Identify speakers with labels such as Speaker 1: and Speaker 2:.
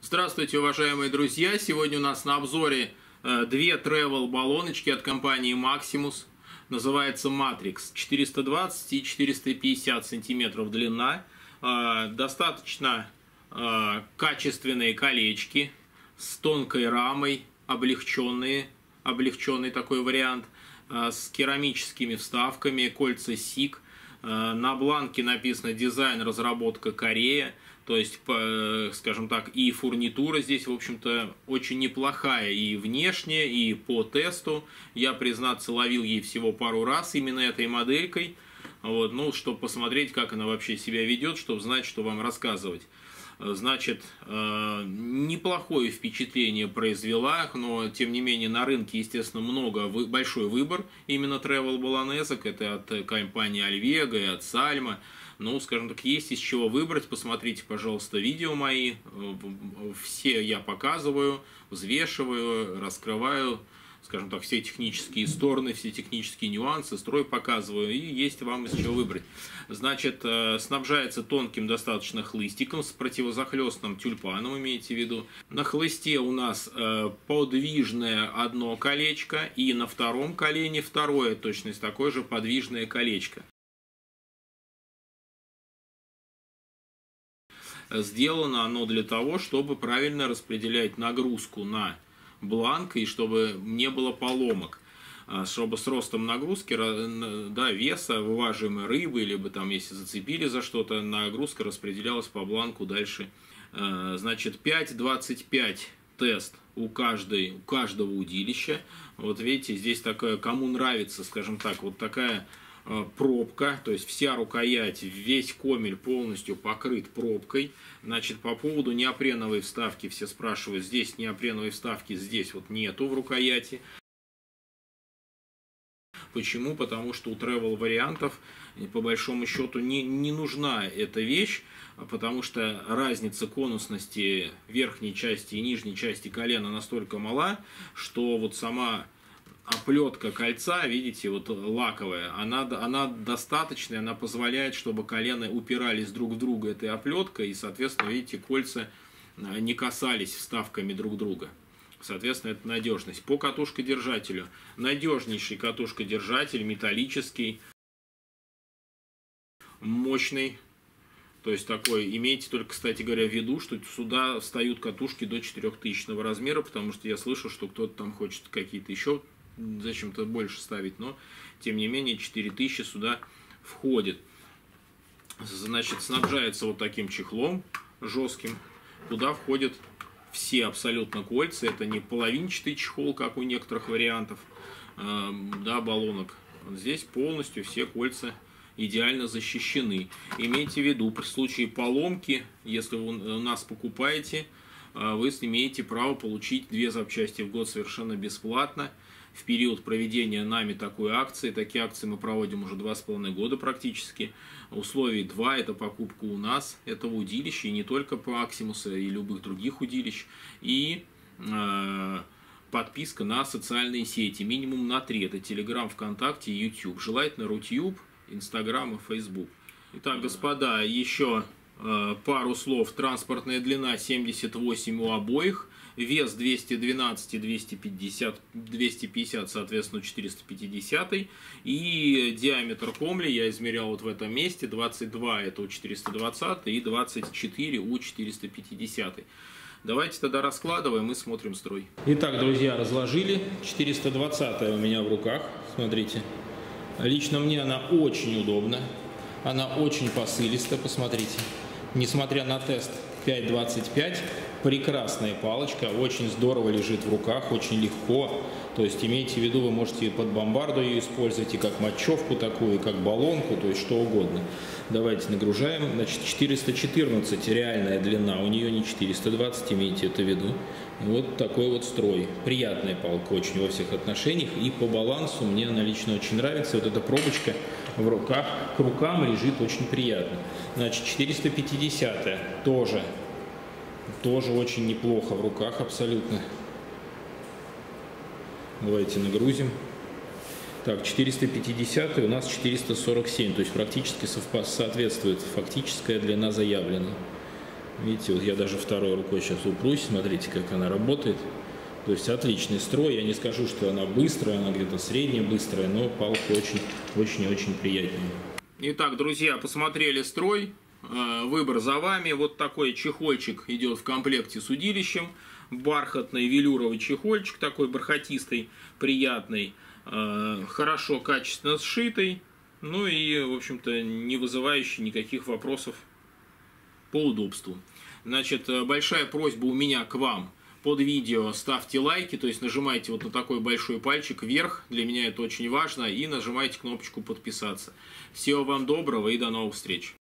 Speaker 1: Здравствуйте, уважаемые друзья! Сегодня у нас на обзоре две travel баллоночки от компании Maximus. Называется Matrix. 420 и 450 сантиметров длина. Достаточно качественные колечки с тонкой рамой, облегченный такой вариант, с керамическими вставками, кольца SIG. На бланке написано «Дизайн, разработка Корея». То есть, скажем так, и фурнитура здесь, в общем-то, очень неплохая и внешне, и по тесту. Я, признаться, ловил ей всего пару раз именно этой моделькой. Вот, ну, чтобы посмотреть, как она вообще себя ведет, чтобы знать, что вам рассказывать. Значит, неплохое впечатление произвела, но, тем не менее, на рынке, естественно, большой выбор именно travel баллонесок. Это от компании Alvega и от Salma. Ну, скажем так, есть из чего выбрать. Посмотрите, пожалуйста, видео мои. Все я показываю, взвешиваю, раскрываю, скажем так, все технические стороны, все технические нюансы, строй показываю, и есть вам из чего выбрать. Значит, снабжается тонким достаточно хлыстиком с противозахлестным тюльпаном, имейте в виду. На хлысте у нас подвижное одно колечко, и на втором колене второе, точно такое же подвижное колечко. Сделано оно для того, чтобы правильно распределять нагрузку на бланк и чтобы не было поломок. Чтобы с ростом нагрузки, да, веса вываживаемой рыбы, либо там, если зацепили за что-то, нагрузка распределялась по бланку дальше. Значит, 5,25 тест у каждого удилища. Вот видите, здесь такая, кому нравится, скажем так, вот такая пробка, то есть вся рукоять, весь комель полностью покрыт пробкой. Значит, по поводу неопреновой вставки все спрашивают, здесь неопреновой вставки, здесь вот нету в рукояти. Почему? Потому что у travel вариантов по большому счету не нужна эта вещь, потому что разница конусности верхней части и нижней части колена настолько мала, что вот сама оплетка кольца, видите, вот лаковая, она достаточная, она позволяет, чтобы колена упирались друг в друга этой оплеткой, и, соответственно, видите, кольца не касались вставками друг друга. Соответственно, это надежность. По катушкодержателю. Надежнейший катушкодержатель, металлический, мощный. То есть такой, имейте только, кстати говоря, в виду, что сюда встают катушки до 4000 размера, потому что я слышу, что кто-то там хочет какие-то еще зачем-то больше ставить, но тем не менее 4000 сюда входит. Значит, снабжается вот таким чехлом жестким, куда входят все абсолютно кольца. Это не половинчатый чехол, как у некоторых вариантов, да, баллонок. Здесь полностью все кольца идеально защищены. Имейте в виду, при случае поломки, если вы у нас покупаете, вы имеете право получить 2 запчасти в год совершенно бесплатно. В период проведения нами такой акции, такие акции мы проводим уже 2,5 года практически. Условий 2 – это покупка у нас этого удилища, и не только Maximus, и любых других удилищ. И подписка на социальные сети, минимум на 3. Это Telegram, ВКонтакте и YouTube. Желательно Рутюб, Инстаграм и Фейсбук. Итак, господа, еще пару слов. Транспортная длина 78 у обоих. Вес 212 и 250, соответственно, 450. И диаметр комли я измерял вот в этом месте. 22 это у 420 и 24 у 450. Давайте тогда раскладываем и смотрим строй. Итак, друзья, разложили. 420 у меня в руках. Смотрите. Лично мне она очень удобна. Она очень посылиста, посмотрите. Несмотря на тест 5,25, прекрасная палочка, очень здорово лежит в руках, очень легко. То есть имейте в виду, вы можете под бомбарду ее использовать, и как мочевку такую, и как баллонку, то есть что угодно. Давайте нагружаем. Значит, 414 реальная длина, у нее не 420, имейте это в виду. Вот такой вот строй. Приятная палка очень во всех отношениях, и по балансу мне она лично очень нравится. Вот эта пробочка в руках, к рукам лежит очень приятно. Значит, 450 тоже очень неплохо в руках абсолютно. Давайте нагрузим. Так, 450 у нас 447, то есть практически соответствует, фактическая длина заявлена. Видите, вот я даже второй рукой сейчас упрусь, смотрите, как она работает. То есть отличный строй, я не скажу, что она быстрая, она где-то средняя быстрая, но палка очень приятная. Итак, друзья, посмотрели строй, выбор за вами. Вот такой чехольчик идет в комплекте с удилищем, бархатный велюровый чехольчик, такой бархатистый, приятный, хорошо, качественно сшитый, ну и, в общем-то, не вызывающий никаких вопросов по удобству. Значит, большая просьба у меня к вам. Под видео ставьте лайки, то есть нажимайте вот на такой большой пальчик вверх, для меня это очень важно, и нажимайте кнопочку подписаться. Всего вам доброго и до новых встреч!